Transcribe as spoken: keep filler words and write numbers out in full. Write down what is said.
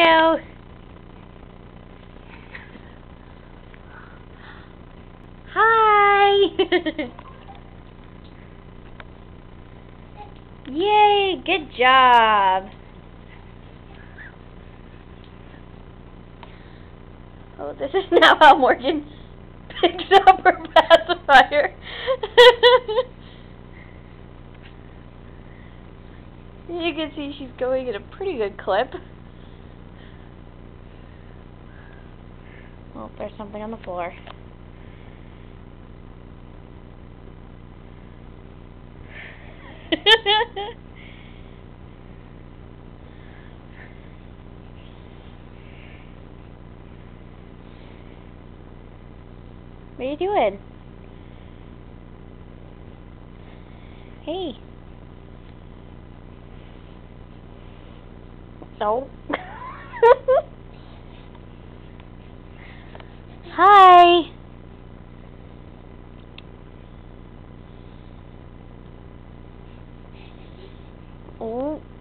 you. Hi. Yay, good job. Oh, this is now how Morgan picks up her pacifier. You can see she's going at a pretty good clip. Oh, there's something on the floor. What are you doing? Hey. No. Hi. Oh.